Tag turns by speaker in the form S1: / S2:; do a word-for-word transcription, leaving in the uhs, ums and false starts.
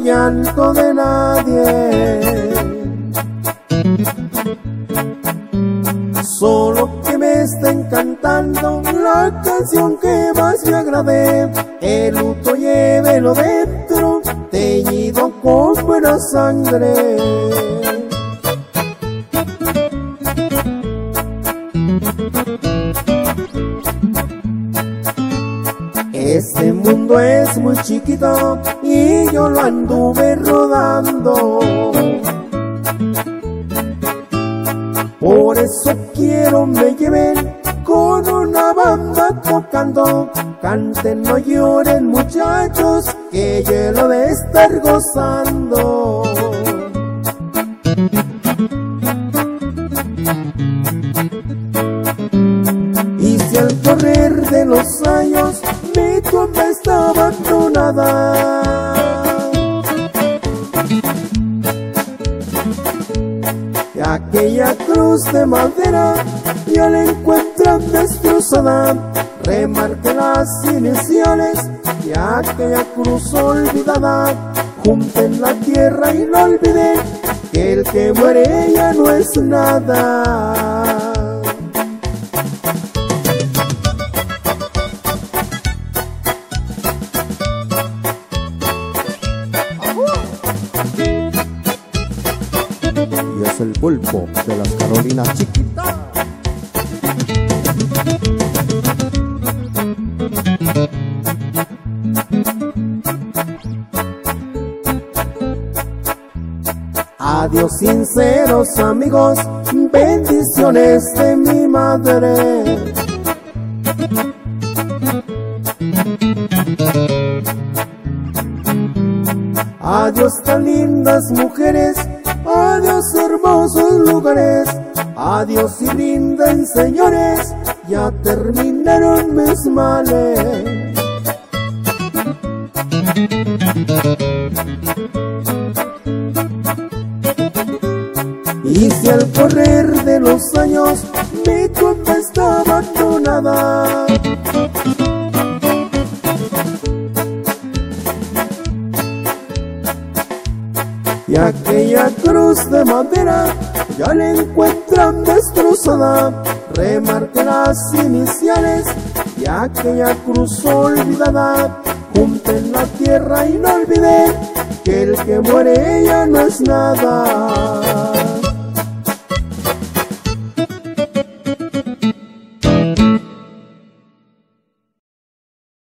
S1: llanto de nadie. Solo que me estén cantando la canción que más me agrade. El luto llévelo dentro, teñido con buena sangre. Este mundo es muy chiquito y yo lo anduve rodando. Por eso quiero me lleven con una banda tocando. Canten, no lloren muchachos, que yo lo de estar gozando. Y si al correr de los años mi tumba está abandonada, y aquella cruz de madera ya la encuentran destrozada, remarquen las iniciales de aquella cruz olvidada. Junten la tierra y no olviden que el que muere ya no es nada. Y es el pulpo de las Carolinas chiquitas. Adiós sinceros amigos, bendiciones de mi madre. Adiós tan lindas mujeres, adiós hermosos lugares, adiós y brinden señores, ya terminaron mis males. Y si al correr de los años mi tumba está abandonada, y aquella cruz de madera ya la encuentran destrozada, remarquen las iniciales y aquella cruz olvidada. Junten la tierra y no olviden que el que muere ya no es nada.